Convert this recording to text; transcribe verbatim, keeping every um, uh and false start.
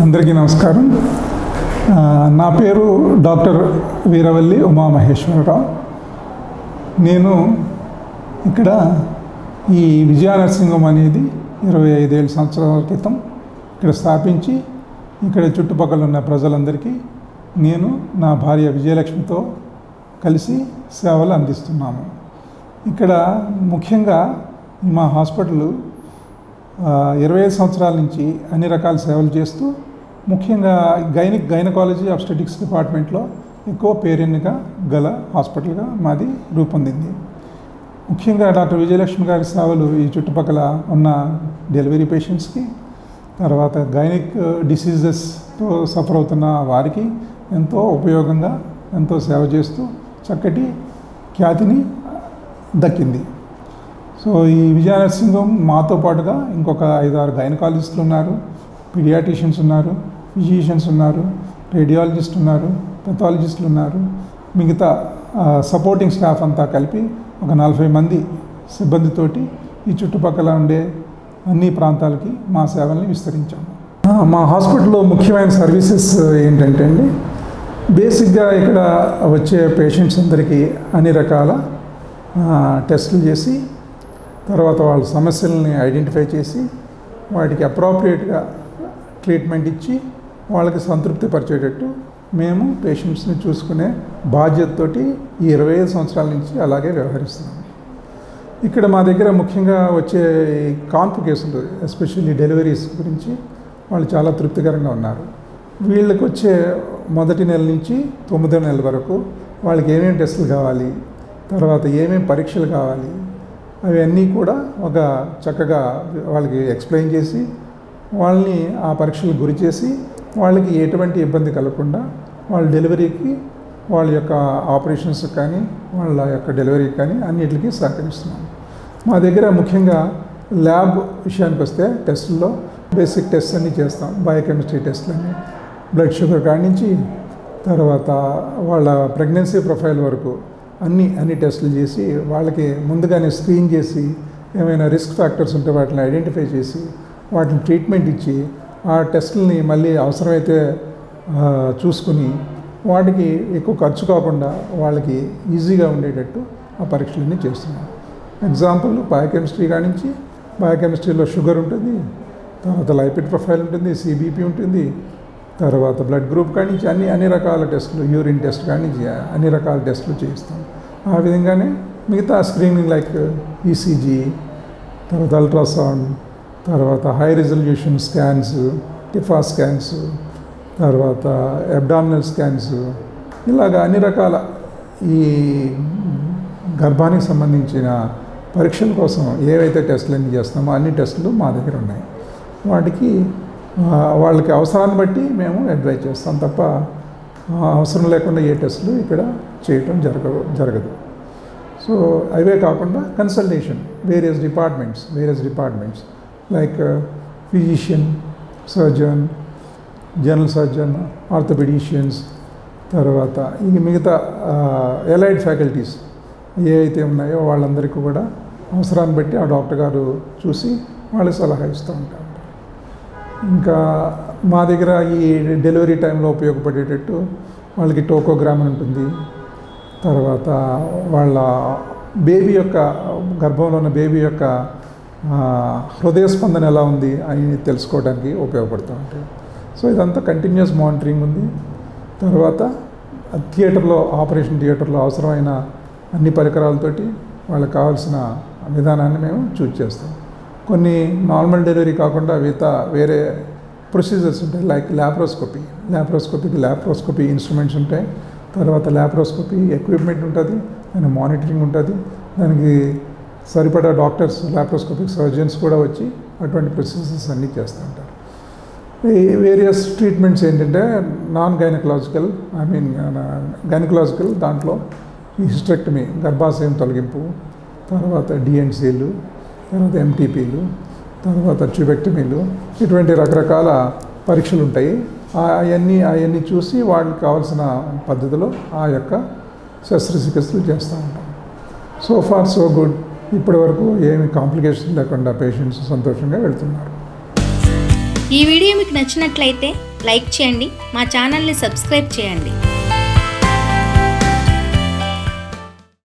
అందరికీ నమస్కారం. నా పేరు డాక్టర్ వీరవల్లి ఉమామహేశ్వరరావు. నేను ఇక్కడ ఈ విజయ నర్సింగ్ హోమ్ అనేది ఇరవై ఐదేళ్ళ సంవత్సరాల క్రితం ఇక్కడ స్థాపించి ఇక్కడ చుట్టుపక్కల ఉన్న ప్రజలందరికీ నేను నా భార్య విజయలక్ష్మితో కలిసి సేవలు అందిస్తున్నాము. ఇక్కడ ముఖ్యంగా మా హాస్పిటల్ ఇరవై ఐదు సంవత్సరాల నుంచి అన్ని రకాల సేవలు చేస్తూ ముఖ్యంగా గైనిక్ గైనకాలజీ ఆబ్స్టెటిక్స్ డిపార్ట్మెంట్లో ఎక్కువ పేరెన్నిక గల హాస్పిటల్గా మాది రూపొందింది. ముఖ్యంగా డాక్టర్ విజయలక్ష్మి గారి సేవలు ఈ చుట్టుపక్కల ఉన్న డెలివరీ పేషెంట్స్కి, తర్వాత గైనిక్ డిసీజెస్తో సఫర్ అవుతున్న వారికి ఎంతో ఉపయోగంగా ఎంతో సేవ చేస్తూ చక్కటి ఖ్యాతిని దక్కింది. సో ఈ విజయ నర్సింగ్ హోమ్ మాతో పాటుగా ఇంకొక ఐదు ఆరు గైనకాలజిస్టులు ఉన్నారు, పీడియాట్రిషియన్స్ ఉన్నారు, ఫిజిషియన్స్ ఉన్నారు, రేడియాలజిస్ట్ ఉన్నారు, పెథాలజిస్టులు ఉన్నారు. మిగతా సపోర్టింగ్ స్టాఫ్ అంతా కలిపి ఒక నలభై మంది సిబ్బందితోటి ఈ చుట్టుపక్కల ఉండే అన్ని ప్రాంతాలకి మా సేవల్ని విస్తరించాము. మా హాస్పిటల్లో ముఖ్యమైన సర్వీసెస్ ఏంటంటే అండి, బేసిక్గా ఇక్కడ వచ్చే పేషెంట్స్ అందరికీ అన్ని రకాల టెస్టులు చేసి తర్వాత వాళ్ళ సమస్యలని ఐడెంటిఫై చేసి వాటికి అప్రోప్రియేట్గా ట్రీట్మెంట్ ఇచ్చి వాళ్ళకి సంతృప్తి పరిచేటట్టు మేము పేషెంట్స్ని చూసుకునే బాధ్యతతోటి ఈ ఇరవై ఐదు సంవత్సరాల నుంచి అలాగే వ్యవహరిస్తున్నాము. ఇక్కడ మా దగ్గర ముఖ్యంగా వచ్చే కాన్పు కేసులు, ఎస్పెషల్లీ డెలివరీస్ గురించి వాళ్ళు చాలా తృప్తికరంగా ఉన్నారు. వీళ్ళకి వచ్చే మొదటి నెల నుంచి తొమ్మిదో నెల వరకు వాళ్ళకి ఏమేమి టెస్టులు కావాలి, తర్వాత ఏమేమి పరీక్షలు కావాలి, అవన్నీ కూడా ఒక చక్కగా వాళ్ళకి ఎక్స్ప్లెయిన్ చేసి వాళ్ళని ఆ పరీక్షలకు గురి చేసి వాళ్ళకి ఎటువంటి ఇబ్బంది కలగకుండా వాళ్ళ డెలివరీకి, వాళ్ళ యొక్క ఆపరేషన్స్ కానీ వాళ్ళ యొక్క డెలివరీకి కానీ అన్నిటికీ సహకరిస్తున్నాం. మా దగ్గర ముఖ్యంగా ల్యాబ్ విషయానికి వస్తే టెస్టుల్లో బేసిక్ టెస్ట్ అన్నీ చేస్తాం. బయోకెమిస్ట్రీ టెస్టులన్నీ, బ్లడ్ షుగర్ కాడి నుంచి తర్వాత వాళ్ళ ప్రెగ్నెన్సీ ప్రొఫైల్ వరకు అన్ని అన్ని టెస్టులు చేసి వాళ్ళకి ముందుగానే స్క్రీన్ చేసి ఏమైనా రిస్క్ ఫ్యాక్టర్స్ ఉంటే వాటిని ఐడెంటిఫై చేసి వాటిని ట్రీట్మెంట్ ఇచ్చి ఆ టెస్టులని మళ్ళీ అవసరమైతే చూసుకుని వాటికి ఎక్కువ ఖర్చు కాకుండా వాళ్ళకి ఈజీగా ఉండేటట్టు ఆ పరీక్షలన్నీ చేస్తున్నాం. ఎగ్జాంపుల్ బయోకెమిస్ట్రీ కాడి నుంచి, బయోకెమిస్ట్రీలో షుగర్ ఉంటుంది, తర్వాత లైపిడ్ ప్రొఫైల్ ఉంటుంది, సిబిపి ఉంటుంది, తర్వాత బ్లడ్ గ్రూప్ కాడి నుంచి అన్ని అన్ని రకాల టెస్టులు, యూరిన్ టెస్ట్ కాడి నుంచి అన్ని రకాల టెస్టులు చేయిస్తాం. ఆ విధంగానే మిగతా స్క్రీనింగ్ లైక్ ఈసీజీ, తర్వాత అల్ట్రాసౌండ్, తర్వాత high resolution scans, TIFFA scans, తర్వాత అబ్డామినల్ స్కాన్స్, ఇలాగ అన్ని రకాల ఈ గర్భానికి సంబంధించిన పరీక్షల కోసం ఏవైతే టెస్టులు అన్నీ చేస్తామో అన్ని టెస్టులు మా దగ్గర ఉన్నాయి. వాటికి వాళ్ళకి అవసరాన్ని బట్టి మేము అడ్వైజ్ చేస్తాం తప్ప అవసరం లేకుండా ఏ టెస్టులు ఇక్కడ చేయటం జరగ జరగదు సో అవే కాకుండా consultation various departments various departments like physician, surgeon, general surgeon, orthopedicians, తర్వాత ఈ మిగతా ఎలైడ్ ఫ్యాకల్టీస్ ఏ అయితే ఉన్నాయో వాళ్ళందరికీ కూడా అవసరాన్ని బట్టి ఆ డాక్టర్ గారు చూసి వాళ్ళకి సలహా ఇస్తూ ఉంటారు. ఇంకా మా దగ్గర ఈ డెలివరీ టైంలో ఉపయోగపడేటట్టు వాళ్ళకి టోకోగ్రామ్ ఉంటుంది, తర్వాత వాళ్ళ బేబీ యొక్క గర్భంలో ఉన్న బేబీ యొక్క హృదయ స్పందన ఎలా ఉంది అని తెలుసుకోవడానికి ఉపయోగపడుతూ ఉంటాయి. సో ఇదంతా కంటిన్యూస్ మానిటరింగ్ ఉంది. తర్వాత థియేటర్లో, ఆపరేషన్ థియేటర్లో అవసరమైన అన్ని పరికరాలతోటి వాళ్ళకి కావాల్సిన విధానాన్ని మేము చూస్ చేస్తాం. కొన్ని నార్మల్ డెలివరీ కాకుండా మిగతా వేరే ప్రొసీజర్స్ ఉంటాయి లైక్ ల్యాప్రోస్కోపీ. ల్యాప్రోస్కోపీకి ల్యాప్రోస్కోపీ ఇన్స్ట్రుమెంట్స్ ఉంటాయి, తర్వాత ల్యాప్రోస్కోపీ ఎక్విప్మెంట్ ఉంటుంది, దాని మానిటరింగ్ ఉంటుంది, దానికి సరిపడా డాక్టర్స్, ల్యాప్రోస్కోపిక్ సర్జన్స్ కూడా వచ్చి అటువంటి ప్రొసీజర్స్ అన్నీ చేస్తూ ఉంటారు. ఈ వేరియస్ ట్రీట్మెంట్స్ ఏంటంటే non gynaecological, I mean gynaecological దాంట్లో ఈ హిస్టెక్టమీ, గర్భాశయం తొలగింపు, తర్వాత డిఎన్సీలు, తర్వాత ఎంటీపీలు, తర్వాత ట్యూబెక్టమీలు, ఇటువంటి రకరకాల పరీక్షలు ఉంటాయి. అవన్నీ అవన్నీ చూసి వాళ్ళకి కావాల్సిన పద్ధతిలో ఆ యొక్క శస్త్రచికిత్సలు చేస్తూ ఉంటాం. So far so good. ఇప్పటి వరకు ఏమి కాంప్లికేషన్ లేకుండా పేషెంట్స్ సంతోషంగా వెళ్తున్నారు. ఈ వీడియో మీకు నచ్చినట్లయితే లైక్ చేయండి, మా ఛానల్ని సబ్స్క్రైబ్ చేయండి.